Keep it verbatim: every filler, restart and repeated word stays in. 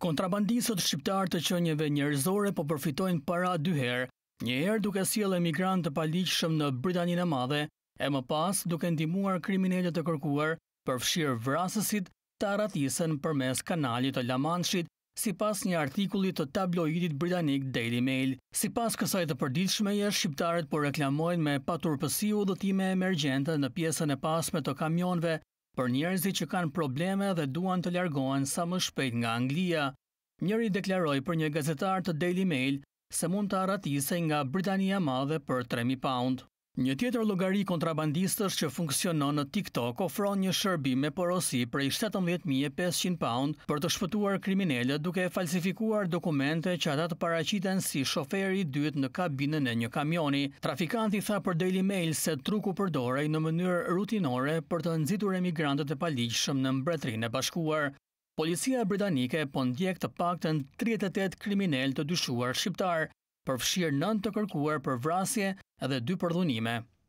Kontrabandistët shqiptarë të qenieve njerëzore po përfitojnë para dy herë, një herë duke sjellë emigrant të paligjshëm në Britaninë e Madhe, e më pas duke ndihmuar kriminelët të kërkuar për fshirë vrasësit të arratisen përmes kanalit të La Manshit, sipas një artikulli të tabloidit britanik Daily Mail. Sipas kësaj të përditshmeje, shqiptarët po reklamojnë me paturpësi udhëtime emergjente në pjesën e pasme të kamionëve për njerëzit që kanë probleme dhe duan të largohen sa më shpejt nga Anglia. Njëri deklaroi për një gazetar të Daily Mail se mund të arratisej nga Britania e Madhe për tre mijë pound. Një tjetër llogari kontrabandistësh që funksionon në TikTok ofron një shërbim me porosi prej shtatëmbëdhjetë mijë e pesëqind pound për të shpëtuar kriminelët duke falsifikuar dokumente që ata të paraqiten si shoferi i dytë në kabinën e një kamioni. Trafikanti tha për Daily Mail se truku përdorej në mënyrë rutinore për të nxitur emigrantët e paligjshëm në Mbretërinë e Bashkuar. Policia britanike po ndjek të paktën tridhjetë e tetë kriminal të dyshuar shqiptar, përfshirë nëntë të kërkuar për vrasje edhe dy për dhunime.